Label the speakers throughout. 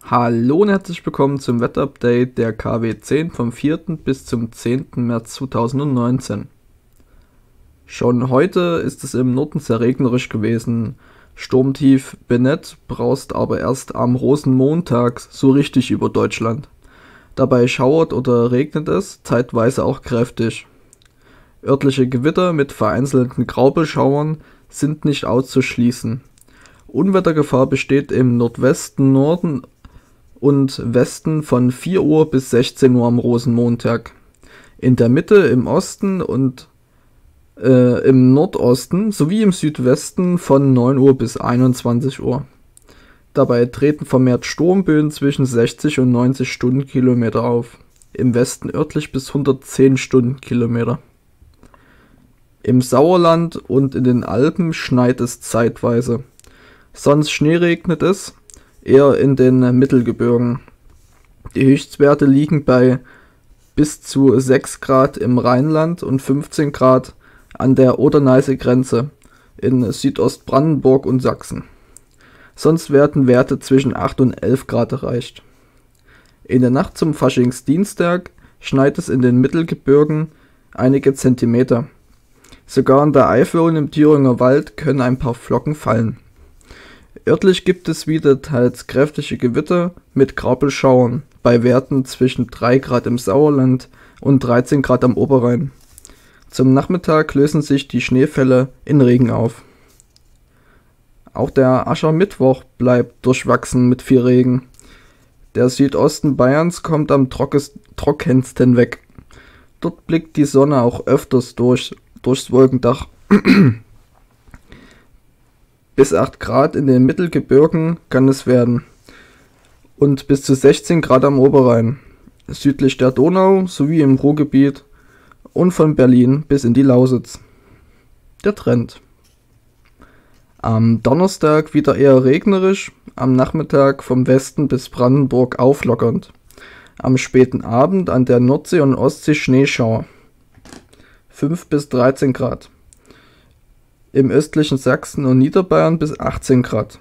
Speaker 1: Hallo und herzlich willkommen zum Wetterupdate der KW 10 vom 4. bis zum 10. März 2019. Schon heute ist es im Norden sehr regnerisch gewesen. Sturmtief Bennett braust aber erst am Rosenmontag so richtig über Deutschland. Dabei schauert oder regnet es, zeitweise auch kräftig. Örtliche Gewitter mit vereinzelten Graupelschauern sind nicht auszuschließen. Unwettergefahr besteht im Nordwesten, Norden und Westen von 4 Uhr bis 16 Uhr am Rosenmontag. In der Mitte, im Osten und im Nordosten sowie im Südwesten von 9 Uhr bis 21 Uhr. Dabei treten vermehrt Sturmböen zwischen 60 und 90 Stundenkilometer auf. Im Westen örtlich bis 110 Stundenkilometer. Im Sauerland und in den Alpen schneit es zeitweise. Sonst schneeregnet es, eher in den Mittelgebirgen. Die Höchstwerte liegen bei bis zu 6 Grad im Rheinland und 15 Grad an der Oder-Neiße-Grenze in Südostbrandenburg und Sachsen. Sonst werden Werte zwischen 8 und 11 Grad erreicht. In der Nacht zum Faschingsdienstag schneit es in den Mittelgebirgen einige Zentimeter. Sogar in der Eifel und im Thüringer Wald können ein paar Flocken fallen. Örtlich gibt es wieder teils kräftige Gewitter mit Graupelschauern bei Werten zwischen 3 Grad im Sauerland und 13 Grad am Oberrhein. Zum Nachmittag lösen sich die Schneefälle in Regen auf. Auch der Aschermittwoch bleibt durchwachsen mit viel Regen. Der Südosten Bayerns kommt am trockensten weg. Dort blickt die Sonne auch öfters durchs Wolkendach. Bis 8 Grad in den Mittelgebirgen kann es werden und bis zu 16 Grad am Oberrhein, südlich der Donau sowie im Ruhrgebiet und von Berlin bis in die Lausitz. Der Trend. Am Donnerstag wieder eher regnerisch, am Nachmittag vom Westen bis Brandenburg auflockernd. Am späten Abend an der Nordsee und Ostsee Schneeschauer. 5 bis 13 Grad. Im östlichen Sachsen und Niederbayern bis 18 Grad.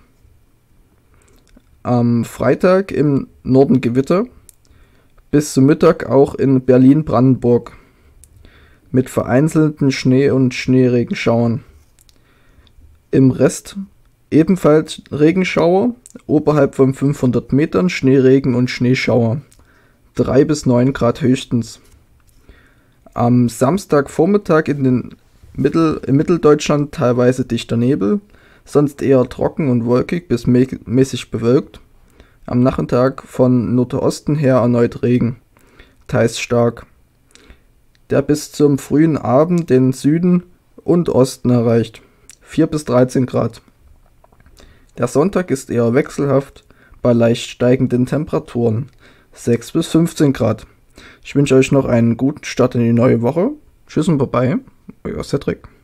Speaker 1: Am Freitag im Norden Gewitter, bis zum Mittag auch in Berlin-Brandenburg mit vereinzelten Schnee- und Schneeregenschauern. Im Rest ebenfalls Regenschauer, oberhalb von 500 Metern Schneeregen und Schneeschauer, 3 bis 9 Grad höchstens. Am Samstagvormittag im Mitteldeutschland teilweise dichter Nebel, sonst eher trocken und wolkig bis mäßig bewölkt. Am Nachmittag von Nordosten her erneut Regen, teils stark, der bis zum frühen Abend den Süden und Osten erreicht, 4 bis 13 Grad. Der Sonntag ist eher wechselhaft bei leicht steigenden Temperaturen, 6 bis 15 Grad. Ich wünsche euch noch einen guten Start in die neue Woche. Tschüss und Bye-bye, euer Cedric.